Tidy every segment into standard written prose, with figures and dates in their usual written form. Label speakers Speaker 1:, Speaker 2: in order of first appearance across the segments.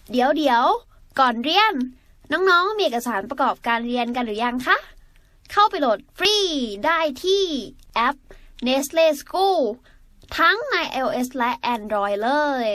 Speaker 1: เดี๋ยวก่อนเรียนน้องๆมีเอกสารประกอบการเรียนกันหรือยังคะเข้าไปโหลดฟรีได้ที่แอป Nestle School ทั้งใน iOS และ Android เลย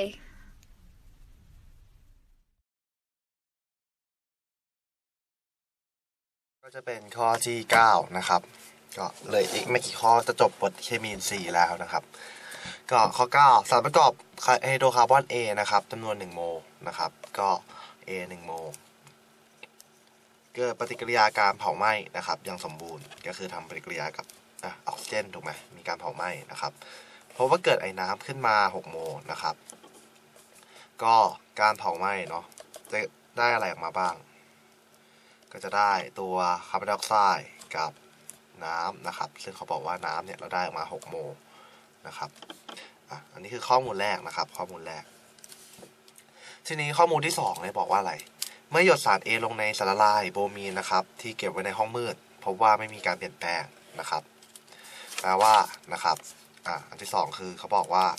Speaker 2: ก็จะเป็นข้อที่9นะครับก็เลยอีกไม่กี่ข้อจะจบบทเคมีอินทรีย์แล้วนะครับก็ข้อ9สารประกอบไฮโดรคาร์บอน A นะครับจำนวน1โมลนะครับก็ A 1โมลเกิดปฏิกิริยาการเผาไหม้นะครับอย่างสมบูรณ์ก็คือทำปฏิกิริยากับออกซิเจนถูกไหมมีการเผาไหม้นะครับเพราะว่าเกิดไอ้น้ำขึ้นมา6โมลนะครับก็การเผาไหม้เนาะจะได้อะไรออกมาบ้างก็จะได้ตัวคาร์บอนไดออกไซด์กับน้ำนะครับซึ่งเขาบอกว่าน้ำเนี่ยเราได้ออกมา6โมลนะครับอันนี้คือข้อมูลแรกนะครับข้อมูลแรกทีนี้ข้อมูลที่2เนี่ยบอกว่าอะไรเมื่อหยดสาร A ลงในสารละลายโบมีนนะครับที่เก็บไว้ในห้องมืดพบว่าไม่มีการเปลี่ยนแปลงนะครับแปลว่านะครับอันที่2คือเขาบอกว่า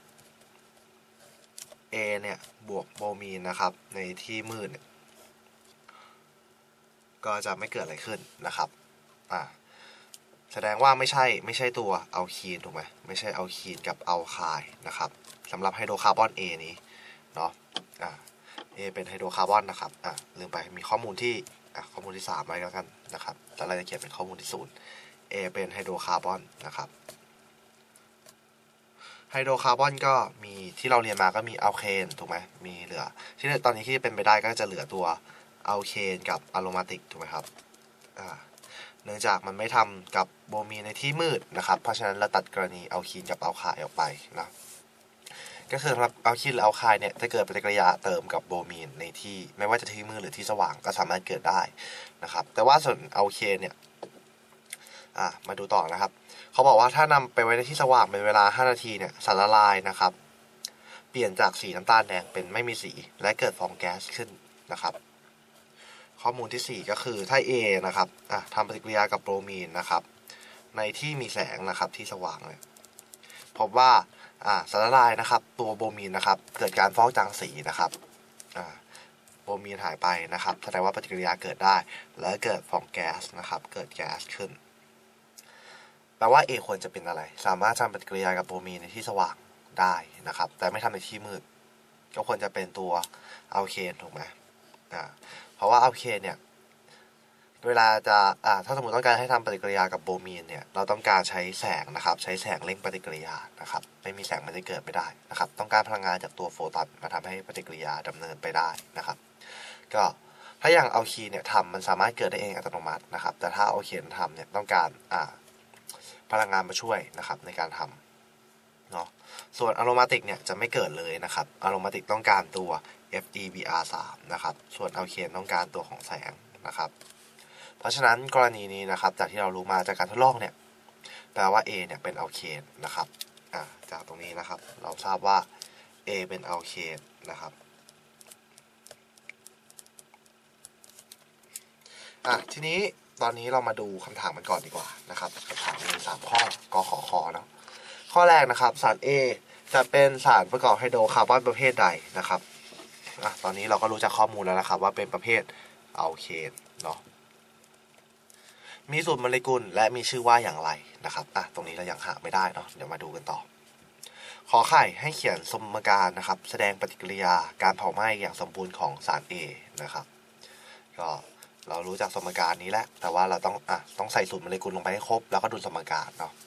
Speaker 2: A เนี่ยบวกโบมีนนะครับในที่มืดเนี่ยก็จะไม่เกิดอะไรขึ้นนะครับแสดงว่าไม่ใช่ตัวอัลคีนถูกไหมไม่ใช่อัลคีนกับอัลไคน์นะครับสำหรับไฮโดรคาร์บอน A นี้เนาะA เป็นไฮโดรคาร์บอนนะครับลืมไปมีข้อมูลที่ข้อมูลที่3ไว้แล้วกันนะครับแต่เราจะเขียนเป็นข้อมูลที่0 A เป็นไฮโดรคาร์บอนนะครับไฮโดรคาร์บอนก็มีที่เราเรียนมาก็มีอัลเคนถูกไหมมีเหลือที่ตอนนี้ที่เป็นไปได้ก็จะเหลือตัวอัลเคนกับอะโรมาติกถูกไหมครับเนื่องจากมันไม่ทำกับโบมีนในที่มืดนะครับเพราะฉะนั้นเราตัดกรณีอัลคีนกับอัลไคน์ออกไปนะก็คือสำหรับอัลคีนหรืออัลไคน์เนี่ยถ้าเกิดปฏิกิริยาเติมกับโบมีนในที่ไม่ว่าจะที่มืดหรือที่สว่างก็สามารถเกิดได้นะครับแต่ว่าส่วนอัลเคนเนี่ยมาดูต่อนะครับเขาบอกว่าถ้านำไปไว้ในที่สว่างเป็นเวลา5นาทีเนี่ยสารละลายนะครับเปลี่ยนจากสีน้ำตาลแดงเป็นไม่มีสีและเกิดฟองแก๊สขึ้นนะครับข้อมูลที่4ก็คือถ้า A นะครับทำปฏิกิริยากับโบรมีนนะครับในที่มีแสงนะครับที่สว่างเลยพบว่าสารละลายนะครับตัวโบรมีนนะครับเกิดการฟอกจางสีนะครับโบรมีนหายไปนะครับแสดงว่าปฏิกิริยาเกิดได้และเกิดฟองแก๊สนะครับเกิดแก๊สขึ้นแปลว่า A ควรจะเป็นอะไรสามารถทำปฏิกิริยากับโบรมีนในที่สว่างได้นะครับแต่ไม่ทำในที่มืดก็ควรจะเป็นตัวอัลเคนถูกไหมเพราะว่าอัลเคนเนี่ยเวลาจะถ้าสมมติต้องการให้ทำปฏิกิริยากับโบรมีนเนี่ยเราต้องการใช้แสงนะครับใช้แสงเร่งปฏิกิริยานะครับไม่มีแสงมันจะเกิดไม่ได้นะครับต้องการพลังงานจากตัวโฟตอนมาทำให้ปฏิกิริยาดำเนินไปได้นะครับก็ถ้าอย่างอัลคีนเนี่ยทำมันสามารถเกิดได้เองอัตโนมัตินะครับแต่ถ้าอัลเคนทำเนี่ยต้องการพลังงานมาช่วยนะครับในการทำเนาะส่วนอะโรมาติกเนี่ยจะไม่เกิดเลยนะครับอะโรมาติกต้องการตัว FeBr3 นะครับส่วนอัลเคนต้องการตัวของแสงนะครับเพราะฉะนั้นกรณีนี้นะครับจากที่เรารู้มาจากการทดลองเนี่ยแปลว่า A เนี่ยเป็นอัลเคนนะครับจากตรงนี้นะครับเราทราบว่า A เป็นอัลเคนนะครับทีนี้ตอนนี้เรามาดูคำถามกันก่อนดีกว่านะครับคำถามมี3ข้อกขคเนาะข้อแรกนะครับสาร A จะเป็นสารประกอบไฮโดรคาร์บอนประเภทใดนะครับตอนนี้เราก็รู้จักข้อมูลแล้วนะครับว่าเป็นประเภทอัลเคนเนาะมีสูตรโมเลกุลและมีชื่อว่าอย่างไรนะครับตรงนี้เรายังหาไม่ได้เนาะเดี๋ยวมาดูกันต่อขอไข่ให้เขียนสมการนะครับแสดงปฏิกิริยาการเผาไหม้อย่างสมบูรณ์ของสาร A นะครับก็เรารู้จักสมการนี้แล้วแต่ว่าเราต้องใส่สูตรโมเลกุลลงไปให้ครบแล้วก็ดูสมการเนาะ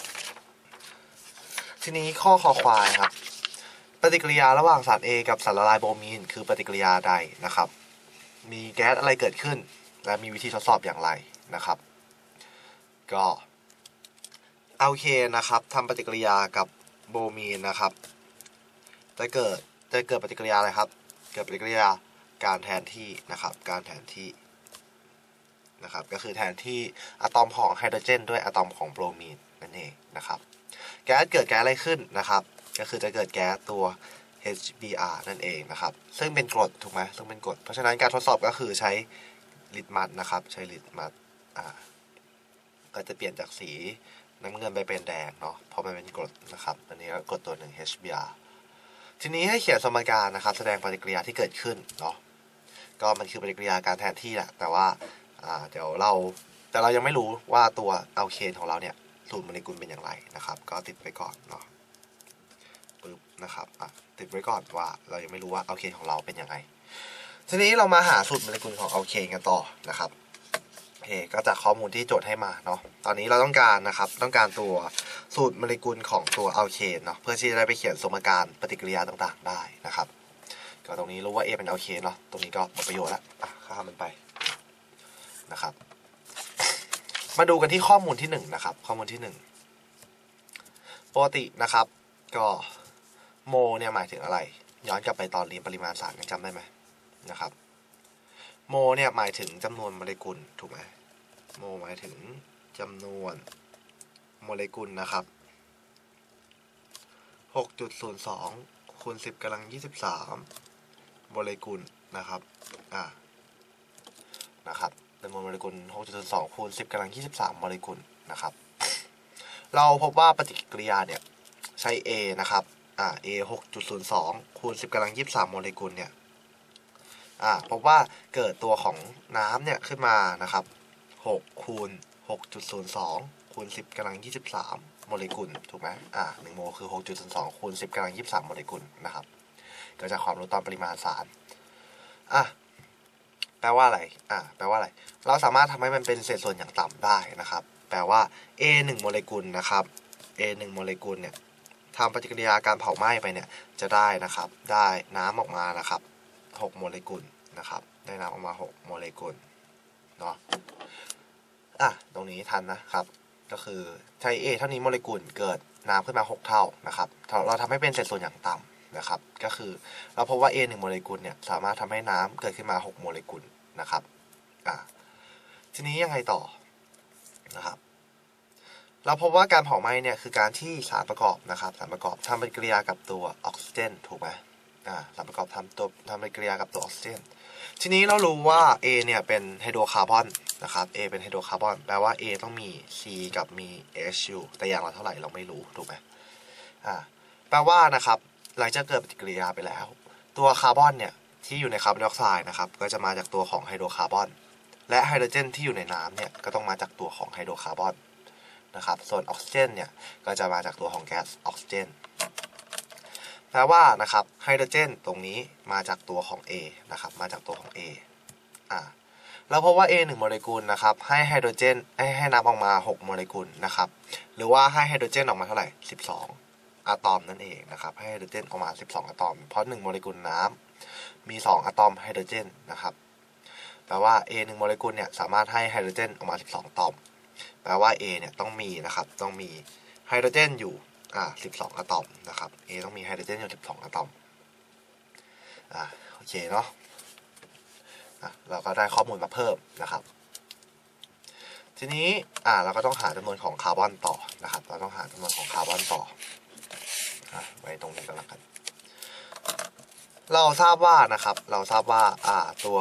Speaker 2: ทีนี้ข้อคอควายครับปฏิกิริยาระหว่างสาร A กับสารละลายโบรมีนคือปฏิกิริยาใดนะครับมีแก๊สอะไรเกิดขึ้นและมีวิธีทดสอบอย่างไรนะครับก็อัลเคนนะครับทำปฏิกิริยากับโบรมีนนะครับจะเกิดปฏิกิริยาอะไรครับเกิดปฏิกิริยาการแทนที่นะครับการแทนที่นะครับก็คือแทนที่อะตอมของไฮโดรเจนด้วยอะตอมของโบรมีนนั่นเองนะครับเกิดแก๊สอะไรขึ้นนะครับก็คือจะเกิดแก๊สตัว HBr นั่นเองนะครับซึ่งเป็นกรดถูกไหมซึ่งเป็นกรดเพราะฉะนั้นการทดสอบก็คือใช้ลิตมัสนะครับใช้ลิตมัสก็จะเปลี่ยนจากสีน้ำเงินไปเป็นแดงเนาะเพราะมันเป็นกรดนะครับอันนี้ก็กรดตัวหนึ่ง HBr ทีนี้ให้เขียนสมการนะครับแสดงปฏิกิริยาที่เกิดขึ้นเนาะก็มันคือปฏิกิริยาการแทนที่แหละแต่ว่าเดี๋ยวเรายังไม่รู้ว่าตัวอัลเคนของเราเนี่ยสูตรโมเลกุลเป็นอย่างไรนะครับก็ติดไว้ก่อนเนาะปึ๊บนะครับติดไว้ก่อนว่าเรายังไม่รู้ว่าอัลเคนของเราเป็นยังไงทีนี้เรามาหาสูตรโมเลกุลของอัลเคนกันต่อนะครับโอเคก็จากข้อมูลที่โจทย์ให้มาเนาะตอนนี้เราต้องการนะครับต้องการตัวสูตรโมเลกุลของตัวอัลเคนเนาะเพื่อที่จะได้ไปเขียนสมการปฏิกิริยาต่างๆได้นะครับก็ตรงนี้รู้ว่า A เป็นอัลเคนเนาะตรงนี้ก็หมดประโยชน์แล้วข้ามมันไปนะครับมาดูกันที่ข้อมูลที่1นะครับข้อมูลที่1ปกตินะครับก็โมเนี่ยหมายถึงอะไรย้อนกลับไปตอนเรียนปริมาณสารยังจำได้ไหมนะครับโมเนี่ยหมายถึงจำนวนโมเลกุลถูกไหมโมหมายถึงจำนวนโมเลกุลนะครับ 6.02 คูณ 10 กำลัง 23โมเลกุลนะครับนะครับจำนวนโมเลกุล 6.02 คูณ 10 กำลัง 23โมเลกุลนะครับเราพบว่าปฏิกิริยาเนี่ยใช้ A นะครับA 6.02 คูณ 10 กำลัง 23โมเลกุลเนี่ยพบว่าเกิดตัวของน้ำเนี่ยขึ้นมานะครับ6คูณ 6.02 คูณ 10 กำลัง 23โมเลกุลถูกไหม1โมลคือ 6.02 คูณ 10 กำลัง 23โมเลกุลนะครับเกิดจากความรู้ตอนปริมาณสารแปลว่าอะไรแปลว่าอะไรเราสามารถทำให้มันเป็นเศษส่วนอย่างต่ำได้นะครับแปลว่า A 1โมเลกุลนะครับ A 1โมเลกุลเนี่ยทำปฏิกิริยาการเผาไหม้ไปเนี่ยจะได้นะครับได้น้ำออกมานะครับ6โมเลกุลนะครับได้น้ำออกมา6โมเลกุลเนาะตรงนี้ทันนะครับก็คือใช้ A เท่านี้โมเลกุลเกิดน้ำขึ้นมา6เท่านะครับเราทำให้เป็นเศษส่วนอย่างต่ำนะครับก็คือเราพบว่า A 1โมเลกุลเนี่ยสามารถทำให้น้ำเกิดขึ้นมา6โมเลกุลนะครับทีนี้ยังไงต่อนะครับเราพบว่าการเผาไหม้เนี่ยคือการที่สารประกอบนะครับสารประกอบทำปฏิกิริยากับตัวออกซิเจนถูกไหมสารประกอบทำปฏิกิริยากับตัวออกซิเจนทีนี้เรารู้ว่า A เนี่ยเป็นไฮโดรคาร์บอนนะครับ A เป็นไฮโดรคาร์บอนแปลว่า A ต้องมี C กับมี H อยู่แต่อย่างละเท่าไหร่เราไม่รู้ถูกไหมแปลว่านะครับหลังจากเกิดปฏิกิริยาไปแล้วตัวคาร์บอนเนี่ยที่อยู่ในคาร์บอนไดออกไซด์นะครับก็จะมาจากตัวของไฮโดรคาร์บอนและไฮโดรเจนที่อยู่ในน้ำเนี่ยก็ต้องมาจากตัวของไฮโดรคาร์บอนนะครับส่วนออกซิเจนเนี่ยก็จะมาจากตัวของแก๊สออกซิเจนแปลว่านะครับไฮโดรเจนตรงนี้มาจากตัวของ A นะครับมาจากตัวของ A เราพบว่า A 1โมเลกุลนะครับให้ไฮโดรเจนให้น้ำออกมา6โมเลกุลนะครับหรือว่าให้ไฮโดรเจนออกมาเท่าไหร่12อะตอมนั่นเองนะครับให้ไฮโดรเจนออกมา12อะตอมเพราะ1โมเลกุลน้ำมี2อะตอมไฮโดรเจนนะครับแปลว่า A 1โมเลกุลเนี่ยสามารถให้ไฮโดรเจนออกมา12อะตอมแปลว่า A เนี่ยต้องมีนะครับต้องมีไฮโดรเจนอยู่12อะตอมนะครับ A ต้องมีไฮโดรเจนอยู่12อะตอมโอเคเนาะเราก็ได้ข้อมูลมาเพิ่มนะครับทีนี้เราก็ต้องหาจำนวนของคาร์บอนต่อนะครับเราต้องหาจำนวนของคาร์บอนต่อไว้ตรงนี้ก็แล้วกันเราทราบว่านะครับเราทราบว่าตัว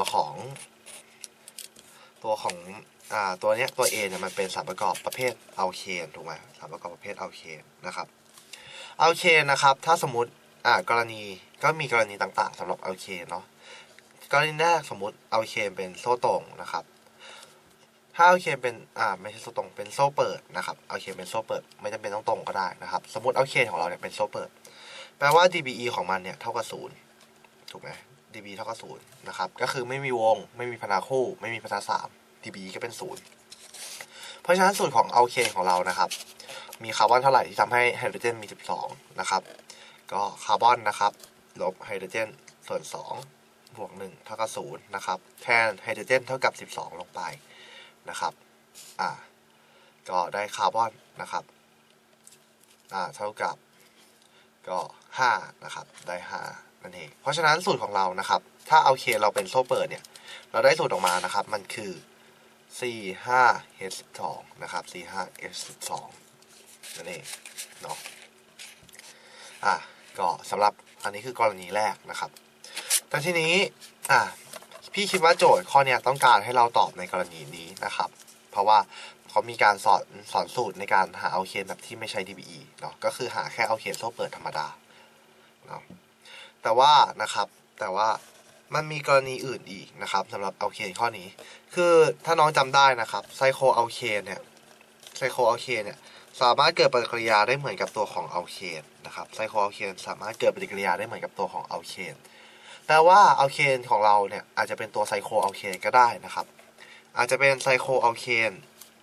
Speaker 2: เนี้ยตัว A เนี่ยมันเป็นสารประกอบประเภทอัลเคนถูกไหมสารประกอบประเภทอัลเคนนะครับอัลเคนนะครับถ้าสมมติกรณีก็มีกรณีต่างๆสำหรับอัลเคนเนาะกรณีแรกสมมติอัลเคนเป็นโซ่ตรงนะครับถ้าอัลเคนเป็นไม่ใช่โซ่ตรงเป็นโซ่เปิดนะครับอัลเคนเป็นโซ่เปิดไม่จำเป็นต้องตรงก็ได้นะครับสมมติอัลเคนของเราเนี่ยเป็นโซ่เปิดแปลว่า dBe ของมันเนี่ยเท่ากับ0ถูกไหม dB เท่ากับ0นะครับก็คือไม่มีวงไม่มีพนาคู่ไม่มีพนา3 dB ก็เป็น0เพราะฉะนั้นสูตรของอัลเคนของเรานะครับมีคาร์บอนเท่าไหร่ที่ทำให้ไฮโดรเจนมี12นะครับก็คาร์บอนนะครับลบไฮโดรเจนส่วน2บวก1เท่ากับ0นะครับแทนไฮโดรเจนเท่ากับ12ลงไปนะครับก็ได้คาร์บอนนะครับเท่ากับก็5นะครับได้5นั่นเองเพราะฉะนั้นสูตรของเรานะครับถ้าอัลเคนเราเป็นโซ่เปิดเนี่ยเราได้สูตรออกมานะครับมันคือ C5H12 นะครับ C5H12 นั่นเองเนาะก็สำหรับอันนี้คือกรณีแรกนะครับแต่ทีนี้พี่คิดว่าโจทย์ข้อนี้ต้องการให้เราตอบในกรณีนี้นะครับเพราะว่าเขามีการสอนสูตรในการหาอัลเคนแบบที่ไม่ใช้ dBe เนาะก็คือหาแค่อัลเคนโซ่เปิดธรรมดาเนาะแต่ว่ามันมีกรณีอื่นอีกนะครับสำหรับอัลเคนข้อนี้คือถ้าน้องจำได้นะครับไซโคอัลเคนเนี่ยสามารถเกิดปฏิกิริยาได้เหมือนกับตัวของอัลเคนนะครับไซโคอัลเคนสามารถเกิดปฏิกิริยาได้เหมือนกับตัวของอัลเคนแปลว่าอัลเคนของเราเนี่ยอาจจะเป็นตัวไซโคอัลเคนก็ได้นะครับอาจจะเป็นไซโคอัลเคน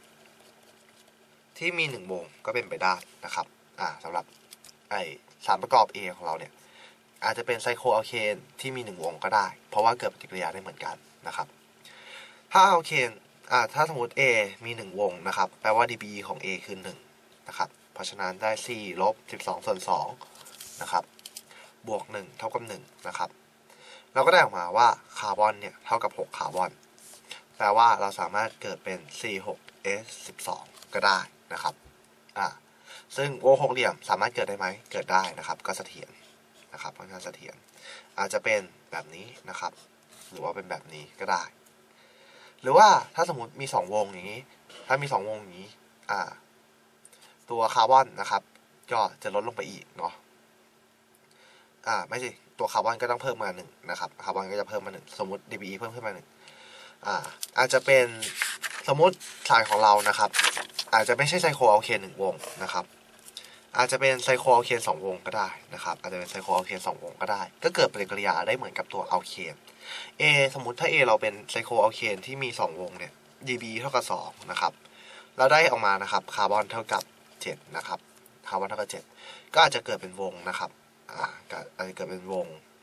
Speaker 2: ที่มี1วงก็เป็นไปได้นะครับสำหรับสารประกอบ A ของเราเนี่ยอาจจะเป็นไซโคอัลเคนที่มี1วงก็ได้เพราะว่าเกิดปฏิกิริยาได้เหมือนกันนะครับถ้าอัลเคนถ้าสมมติ A มี1วงนะครับแปลว่า dB ของ A คือ1นะครับเพราะฉะนั้นได้4 ลบ 12 ส่วน 2นะครับบวก1เท่ากับ1นะครับเราก็ได้ออกมาว่าคาร์บอนเนี่ยเท่ากับ6คาร์บอนแปลว่าเราสามารถเกิดเป็น C6H12 ก็ได้นะครับซึ่งวงหกเหลี่ยมสามารถเกิดได้ไหมเกิดได้นะครับก็เสถียรนะครับค่อนข้างเสถียรอาจจะเป็นแบบนี้นะครับหรือว่าเป็นแบบนี้ก็ได้หรือว่าถ้าสมมติมี2วงอย่างนี้ถ้ามี2วงอย่างนี้ตัวคาร์บอนนะครับก็จะลดลงไปอีกเนาะไม่ใช่ตัวคาร์บอนก็ต้องเพิ่มมา1นะครับคาร์บอนก็จะเพิ่มมา1สมมติ dBe เพิ่มขึ้นมา1อาจจะเป็นสมมติสายของเรานะครับอาจจะไม่ใช่ไซโคอัลเคน1วงนะครับอาจจะเป็นไซโคอัลเคน2วงก็ได้นะครับอาจจะเป็นไซโคอัลเคน2วงก็ได้ก็เกิดปฏิกิริยาได้เหมือนกับตัวอัลเคน A สมมุติถ้า A เราเป็นไซโคอัลเคนที่มี2วงเนี่ย dB เท่ากับ2นะครับเราได้ออกมานะครับคาร์บอนเท่ากับ7นะครับคาร์บอนเท่ากับ7ก็อาจจะเกิดเป็นวงนะครับอาจจะเกิดเป็นวง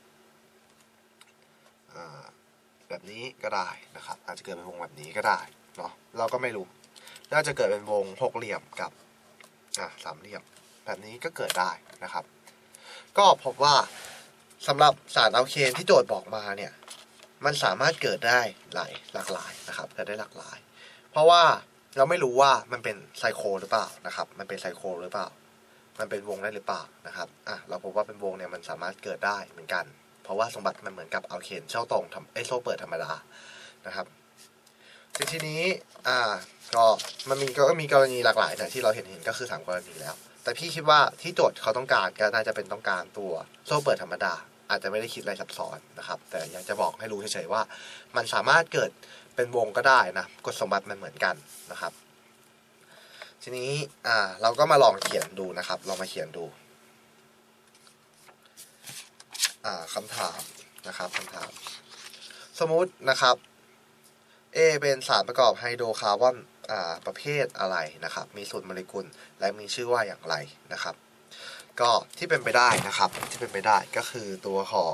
Speaker 2: แบบนี้ก็ได้นะครับอาจจะเกิดเป็นวงแบบนี้ก็ได้เนาะเราก็ไม่รู้น่าจะเกิดเป็นวงหกเหลี่ยมกับสามเหลี่ยมแบบนี้ก็เกิดได้นะครับก็พบว่าสำหรับสารอัลเคนที่โจทย์บอกมาเนี่ยมันสามารถเกิดได้หลากหลายนะครับเกิดได้หลากหลายเพราะว่าเราไม่รู้ว่ามันเป็นไซโคหรือเปล่านะครับมันเป็นไซโคหรือเปล่ามันเป็นวงได้หรือเปล่านะครับเราพบว่าเป็นวงเนี่ยมันสามารถเกิดได้เหมือนกันเพราะว่าสมบัติมันเหมือนกับอัลเคนโซ่ตรงโซ่เปิดธรรมดานะครับทีนี้ก็มันมีกรณีหลากหลายนะที่เราเห็นก็คือ3กรณีแล้วแต่พี่คิดว่าที่โจทย์เขาต้องการก็น่าจะเป็นต้องการตัวโซ่เปิดธรรมดาอาจจะไม่ได้คิดอะไรซับซ้อนนะครับแต่อยากจะบอกให้รู้เฉยๆว่ามันสามารถเกิดเป็นวงก็ได้นะกฎสมบัติมันเหมือนกันนะครับทีนี้เราก็มาลองเขียนดูนะครับลองมาเขียนดูคำถามนะครับคำถามสมมุตินะครับ A เป็นสารประกอบไฮโดรคาร์บอนประเภทอะไรนะครับมีสูตรโมเลกุลและมีชื่อว่าอย่างไรนะครับก็ที่เป็นไปได้นะครับที่เป็นไปได้ก็คือตัวของ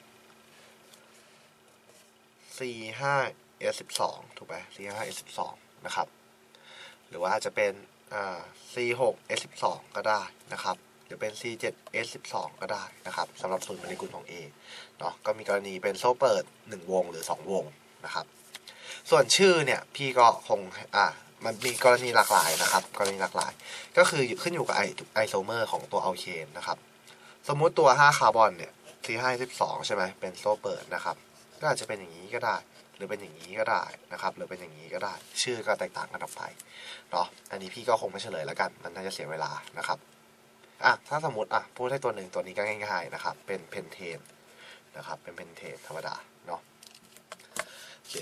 Speaker 2: C5H12 ถูกไหม C5H12 นะครับหรือว่าอาจจะเป็นC6H12 ก็ได้นะครับหรือเป็น C7H12 ก็ได้นะครับสำหรับสูตรโมเลกุลของ A เนาะก็มีกรณีเป็นโซ่เปิด1วงหรือ2วงนะครับส่วนชื่อเนี่ยพี่ก็คงมันมีกรณีหลากหลายนะครับกรณีหลากหลายก็คือขึ้นอยู่กับไอโซเมอร์ของตัวอัลเคนนะครับสมมุติตัว5คาร์บอนเนี่ย C512 ใช่ไหมเป็นโซ่เปิดนะครับก็อาจจะเป็นอย่างนี้ก็ได้หรือเป็นอย่างนี้ก็ได้นะครับหรือเป็นอย่างนี้ก็ได้ชื่อก็แตกต่างกันออกไปเนาะอันนี้พี่ก็คงไม่เฉลยแล้วกันมันน่าจะเสียเวลานะครับถ้าสมมติพูดให้ตัวหนึ่งตัวนี้ก็ง่ายๆนะครับเป็นเพนเทนนะครับเป็นเพนเทนธรรมดาเนาะโอเค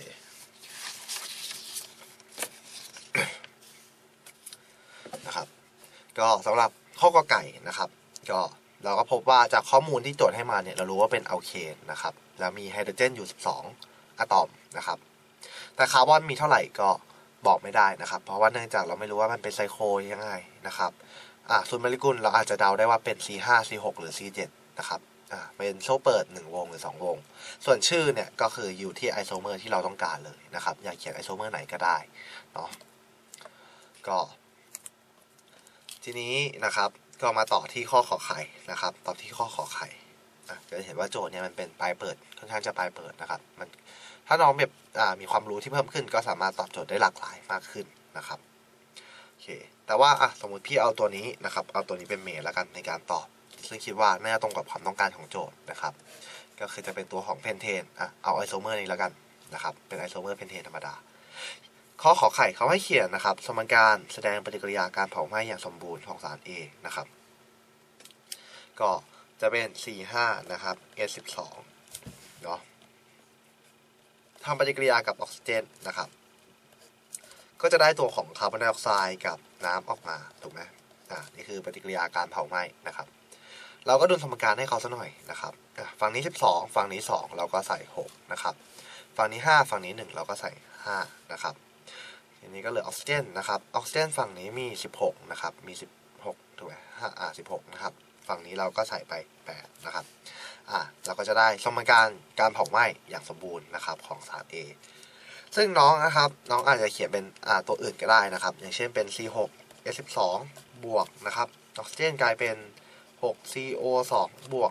Speaker 2: นะครับก็สำหรับข้อกอไก่นะครับก็เราก็พบว่าจากข้อมูลที่โจทย์ให้มาเนี่ยเรารู้ว่าเป็นอัลเคนนะครับแล้วมีไฮโดรเจนอยู่12อะตอมนะครับแต่คาร์บอนมีเท่าไหร่ก็บอกไม่ได้นะครับเพราะว่าเนื่องจากเราไม่รู้ว่ามันเป็นไซโคยังไงนะครับสูตรโมเลกุลเราอาจจะเดาได้ว่าเป็น C5 C6 หรือ C7 นะครับเป็นโซ่เปิด1วงหรือ2วงส่วนชื่อเนี่ยก็คืออยู่ที่ไอโซเมอร์ที่เราต้องการเลยนะครับอยากเขียนไอโซเมอร์ไหนก็ได้เนาะก็ทีนี้นะครับก็มาต่อที่ข้อขอไข่นะครับต่อที่ข้อขอไข่จะเห็นว่าโจทย์เนี่ยมันเป็นปลายเปิดค่อนข้างจะปลายเปิดนะครับมันถ้าน้องแบบมีความรู้ที่เพิ่มขึ้นก็สามารถตอบโจทย์ได้หลากหลายมากขึ้นนะครับโอเคแต่ว่าสมมุติพี่เอาตัวนี้นะครับเอาตัวนี้เป็นเมนแล้วกันในการตอบซึ่งคิดว่าน่าจะตรงกับความต้องการของโจทย์นะครับก็คือจะเป็นตัวของเพนเทนเอาไอโซเมอร์นี้แล้วกันนะครับเป็นไอโซเมอร์เพนเทนธรรมดาข้อขอไข่เขาให้เขียนนะครับสมการแสดงปฏิกิริยาการเผาไหม้อย่างสมบูรณ์ของสาร A นะครับก็จะเป็น C5 นะครับ H12 เนาะทำปฏิกิริยากับออกซิเจนนะครับก็จะได้ตัวของคาร์บอนไดออกไซด์กับน้ำออกมาถูกไหมนี่คือปฏิกิริยาการเผาไหม้นะครับเราก็ดูสมการให้เขาซะหน่อยนะครับฝั่งนี้12ฝั่งนี้2เราก็ใส่6นะครับฝั่งนี้5ฝั่งนี้1เราก็ใส่5นะครับทีนี้ก็เหลือออกซิเจนนะครับออกซิเจนฝั่งนี้มี16นะครับมี16ถูกไหม16นะครับฝั่งนี้เราก็ใส่ไป8นะครับเราก็จะได้สมการการเผาไหม้อย่างสมบูรณ์นะครับของสาร A ซึ่งน้องนะครับน้องอาจจะเขียนเป็นตัวอื่นก็ได้นะครับอย่างเช่นเป็น C6 H12 บวกนะครับออกซิเจนกลายเป็น6 CO2 บวก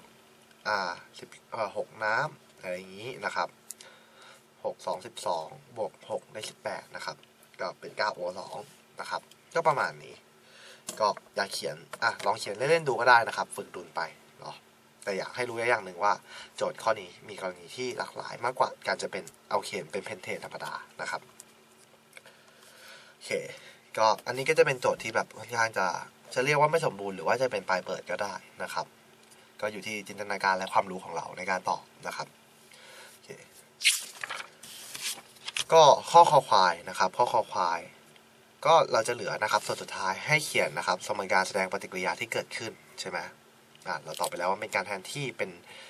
Speaker 2: 6น้ำอะไรอย่างนี้นะครับ6 2 12บวก6ได้18นะครับก็เป็น9 O2 นะครับก็ประมาณนี้ก็อยากเขียนลองเขียนเล่นๆดูก็ได้นะครับฝึกดุลไปเนาะแต่อยากให้รู้อย่างหนึ่งว่าโจทย์ข้อนี้มีกรณีที่หลากหลายมากกว่าการจะเป็นเอาเคนเป็นเพนเทนธรรมดานะครับโอเคก็อันนี้ก็จะเป็นโจทย์ที่แบบค่อนข้างจะเรียกว่าไม่สมบูรณ์หรือว่าจะเป็นปลายเปิดก็ได้นะครับก็อยู่ที่จินตนาการและความรู้ของเราในการตอบนะครับโอเคก็ข้อคอควายนะครับข้อคอควายก็เราจะเหลือนะครับส่วนสุดท้ายให้เขียนนะครับสมการแสดงปฏิกิริยาที่เกิดขึ้นใช่ไหมเราตอบไปแล้วว่าเป็นการแทนที่เป็น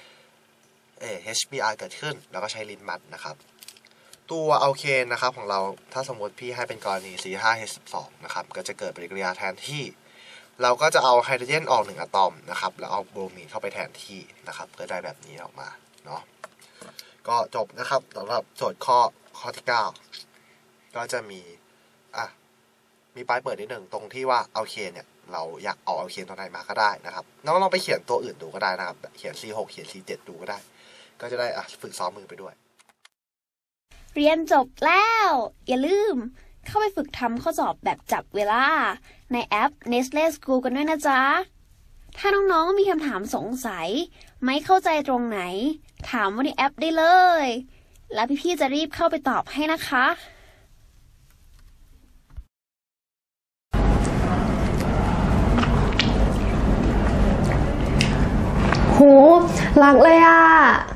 Speaker 2: HBr เกิดขึ้นแล้วก็ใช้ลิ้นมัดนะครับตัวอัลเคนนะครับของเราถ้าสมมติพี่ให้เป็นกรณี C5H12 นะครับก็จะเกิดปฏิกิริยาแทนที่เราก็จะเอาไฮโดรเจนออก1อะตอมนะครับแล้วเอาโบรมีนเข้าไปแทนที่นะครับก็ได้แบบนี้ออกมาเนาะก็จบนะครับสำหรับโจทย์ข้อที่9ก็จะมีปลายเปิดนิดหนึ่งตรงที่ว่าอัลเคนเนี่ยเราอยากเอาอัลเคนตัวไหนมาก็ได้นะครับน้องลองไปเขียนตัวอื่นดูก็ได้นะครับเขียน C6 เขียน C7 ดูก็ได้ก็จะได้ฝึกซ้อมมือไปด้วย
Speaker 1: เรียนจบแล้วอย่าลืมเข้าไปฝึกทำข้อสอบแบบจับเวลาในแอป Nestle School กันด้วยนะจ๊ะถ้าน้องๆมีคำถามสงสัยไม่เข้าใจตรงไหนถามว่าในแอปได้เลยแล้วพี่ๆจะรีบเข้าไปตอบให้นะคะ
Speaker 3: โหรักเลยอ่ะ